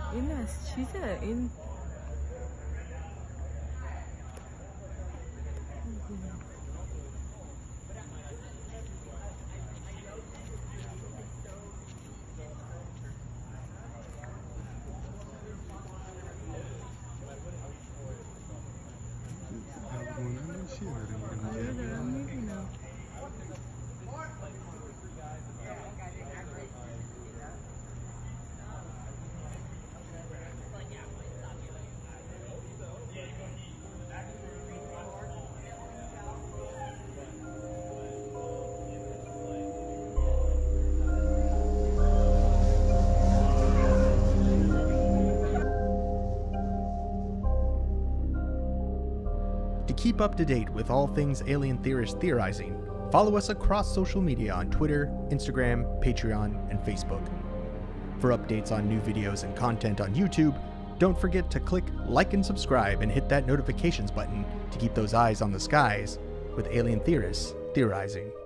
Ines, çize in. To keep up to date with all things Alien Theorist Theorizing, follow us across social media on Twitter, Instagram, Patreon, and Facebook. For updates on new videos and content on YouTube, don't forget to click like and subscribe and hit that notifications button to keep those eyes on the skies with Alien Theorists Theorizing.